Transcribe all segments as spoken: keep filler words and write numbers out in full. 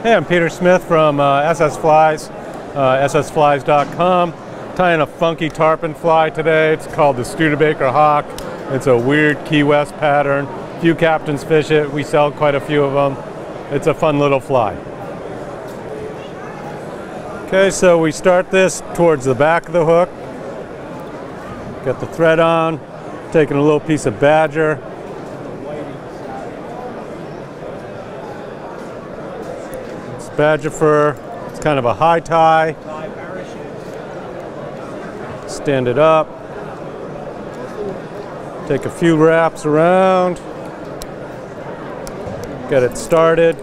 Hey, I'm Peter Smith from uh, S S Flies, uh, S S flies dot com. Tying a funky tarpon fly today. It's called the Studebaker Hawk. It's a weird Key West pattern. Few captains fish it. We sell quite a few of them. It's a fun little fly. Okay, so we start this towards the back of the hook. Get the thread on, taking a little piece of badger. It's badger fur. It's kind of a high tie. Stand it up. Take a few wraps around. Get it started.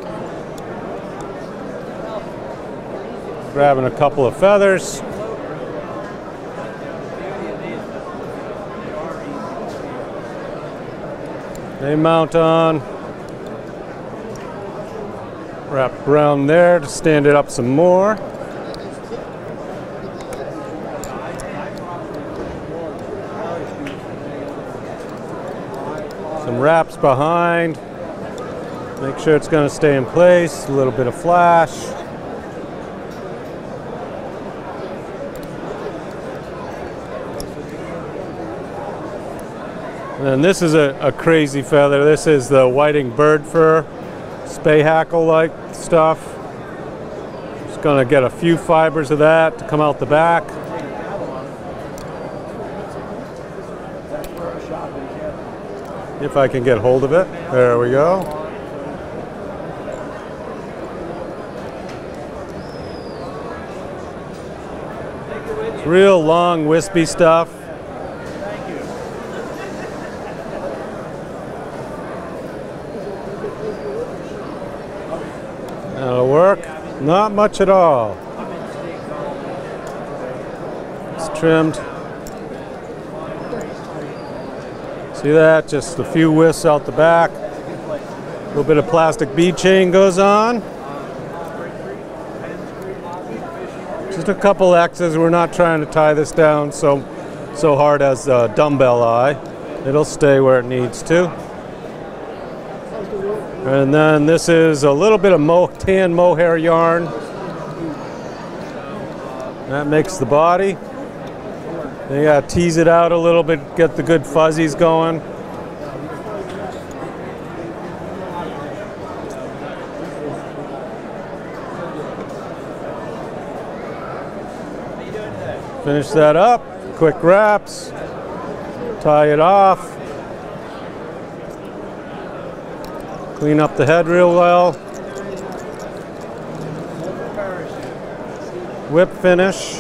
Grabbing a couple of feathers. They mount on. Wrap around there to stand it up some more. Some wraps behind. Make sure it's going to stay in place. A little bit of flash. And this is a, a crazy feather. This is the whiting bird fur, spay hackle like stuff. Just going to get a few fibers of that to come out the back. If I can get hold of it. There we go. It's real long, wispy stuff. That'll work. Not much at all. It's trimmed. See that? Just a few wisps out the back. A little bit of plastic bead chain goes on. Just a couple X's. We're not trying to tie this down so so hard as a dumbbell eye. It'll stay where it needs to. And then this is a little bit of mo tan mohair yarn. That makes the body. Then you gotta tease it out a little bit, get the good fuzzies going. Finish that up, quick wraps, tie it off. Clean up the head real well. Whip finish.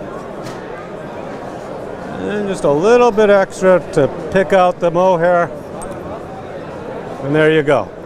And just a little bit extra to pick out the mohair. And there you go.